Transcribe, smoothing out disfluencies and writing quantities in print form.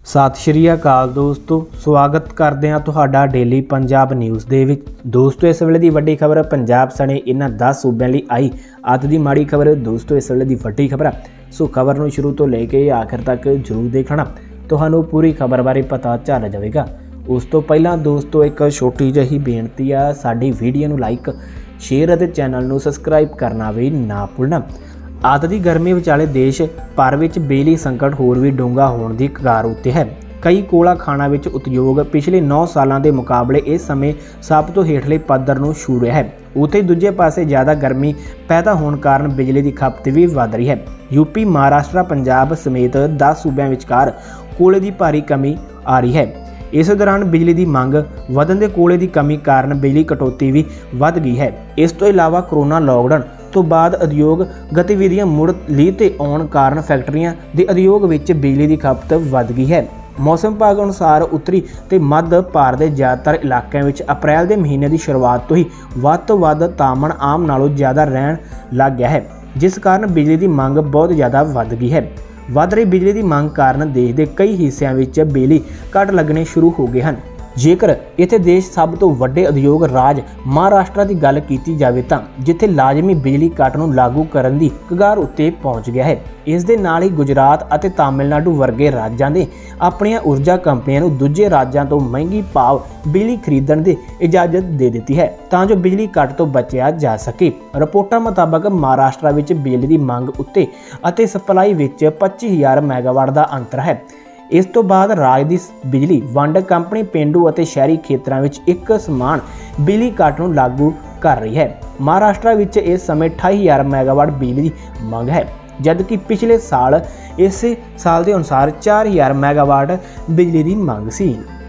सत श्री अकाल दोस्तों, स्वागत करते हैं तुहाडा डेली पंजाब न्यूज़ दे विच। दोस्तों इस वेले दी वड्डी खबर पंजाब सने इन्हां 10 सूबों लई आई अत दी माड़ी खबर। दोस्तों इस वेले दी वड्डी खबर है, सो खबर नूं शुरू तो लेके आखिर तक जरूर देखना, तुहानूं पूरी खबर बारे पता चल जाएगा। उस तो पहला दोस्तों एक छोटी जही बेनती आ, साडी वीडियो नूं लाइक शेयर और चैनल नूं सबसक्राइब करना भी ना भुलना। अत की गर्मी विचाले देश भर में बिजली संकट होर भी डूंगा होने की कगार उत्ते है। कई कोला खाना विच उद्योग पिछले 9 सालों के मुकाबले इस समय सब तो हेठले पद्धर नूं छू रहा है। उत्ते दूजे पासे ज़्यादा गर्मी पैदा होने कारण बिजली की खपत भी वध रही है। यूपी, महाराष्ट्र, पंजाब समेत 10 सूबों विचकार कोले की भारी कमी आ रही है। इस दौरान बिजली की मंग वधन के कोले की कमी कारण बिजली कटौती भी वध गई है। इस तो इलावा कोरोना लॉकडाउन तो बाद उद्योग गतिविधियां मुड़ लीह ते आउण कारण फैक्ट्रियां के उद्योग विच बिजली की खपत वध गई है। मौसम विभाग अनुसार उत्तरी ते मध्य भारत के ज़्यादातर इलाकों में अप्रैल के महीने की शुरुआत तो ही वध तो वध तापमान आम नालों ज़्यादा रहन लग गया है, जिस कारण बिजली की मंग बहुत ज़्यादा वध गई है। वध रही बिजली की मंग कारण देश के कई हिस्सों में बिजली कट लगने शुरू हो गए हैं। जेकर इत्थे देश सब तो वड्डे उद्योग राज महाराष्ट्र की गल की जाए तो जिथे लाजमी बिजली कट नूं लागू करन दी कगार उत्ते पहुंच गया है। इस दे नाल ही गुजरात और तमिलनाडु वर्गे राज्यों ने अपनी ऊर्जा कंपनियों नूं दूजे राज्यों तो महंगी भाव बिजली खरीदण की इजाजत दे दी है तां जो बिजली कट तो बचिया जा सके। रिपोर्टां मुताबक महाराष्ट्र विच बिजली की मंग उत्ते अते सप्लाई विच 25,000 मैगावाट का अंतर है। इस तो बाद राज की बिजली वंड कंपनी पेंडू और शहरी क्षेत्रों में एक समान बिजली कट नूं लागू कर रही है। महाराष्ट्र में इस समय 28,000 मैगावाट बिजली की मंग है, जबकि पिछले साल इस साल के अनुसार 4,000 मैगावाट बिजली की मंग सी।